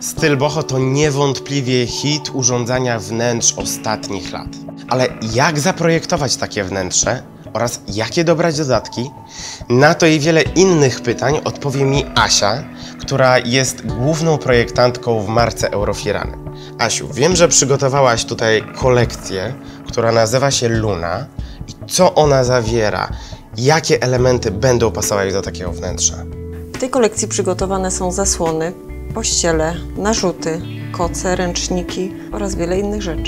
Styl boho to niewątpliwie hit urządzania wnętrz ostatnich lat. Ale jak zaprojektować takie wnętrze oraz jakie dobrać dodatki? Na to i wiele innych pytań odpowie mi Asia, która jest główną projektantką w marce Eurofirany. Asiu, wiem, że przygotowałaś tutaj kolekcję, która nazywa się Luna. I co ona zawiera? Jakie elementy będą pasować do takiego wnętrza? W tej kolekcji przygotowane są zasłony, pościele, narzuty, koce, ręczniki oraz wiele innych rzeczy.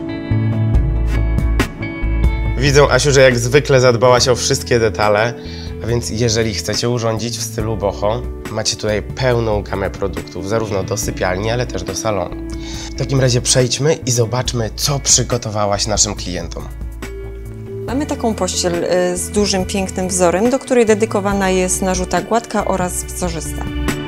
Widzę, Asiu, że jak zwykle zadbałaś o wszystkie detale, a więc jeżeli chcecie urządzić w stylu boho, macie tutaj pełną gamę produktów, zarówno do sypialni, ale też do salonu. W takim razie przejdźmy i zobaczmy, co przygotowałaś naszym klientom. Mamy taką pościel z dużym, pięknym wzorem, do której dedykowana jest narzuta gładka oraz wzorzysta.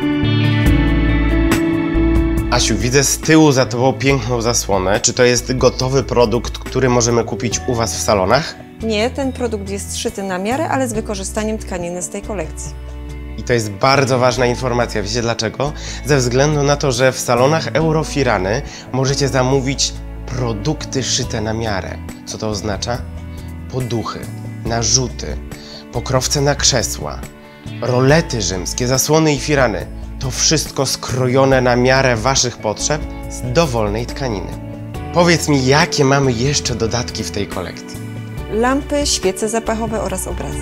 Asiu, widzę z tyłu za tobą piękną zasłonę. Czy to jest gotowy produkt, który możemy kupić u was w salonach? Nie, ten produkt jest szyty na miarę, ale z wykorzystaniem tkaniny z tej kolekcji. I to jest bardzo ważna informacja. Wiecie dlaczego? Ze względu na to, że w salonach Eurofirany możecie zamówić produkty szyte na miarę. Co to oznacza? Poduchy, narzuty, pokrowce na krzesła, rolety rzymskie, zasłony i firany. To wszystko skrojone na miarę waszych potrzeb z dowolnej tkaniny. Powiedz mi, jakie mamy jeszcze dodatki w tej kolekcji? Lampy, świece zapachowe oraz obrazy.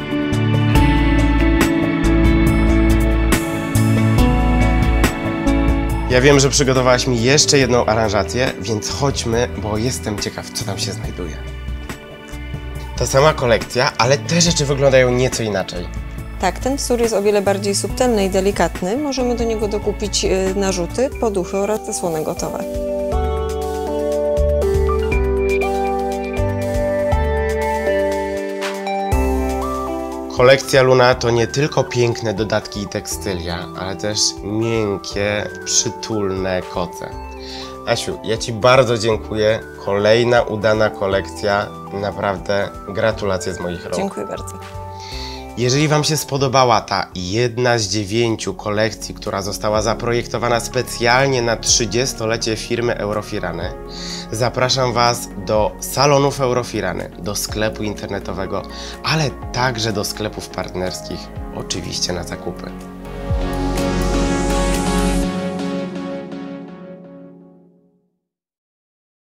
Ja wiem, że przygotowałaś mi jeszcze jedną aranżację, więc chodźmy, bo jestem ciekaw, co tam się znajduje. Ta sama kolekcja, ale te rzeczy wyglądają nieco inaczej. Tak, ten wzór jest o wiele bardziej subtelny i delikatny. Możemy do niego dokupić narzuty, poduchy oraz zasłony gotowe. Kolekcja Luna to nie tylko piękne dodatki i tekstylia, ale też miękkie, przytulne koce. Asiu, ja ci bardzo dziękuję. Kolejna udana kolekcja. Naprawdę gratulacje z moich rąk. Dziękuję bardzo. Jeżeli wam się spodobała ta jedna z 9 kolekcji, która została zaprojektowana specjalnie na 30-lecie firmy Eurofirany, zapraszam was do salonów Eurofirany, do sklepu internetowego, ale także do sklepów partnerskich, oczywiście na zakupy.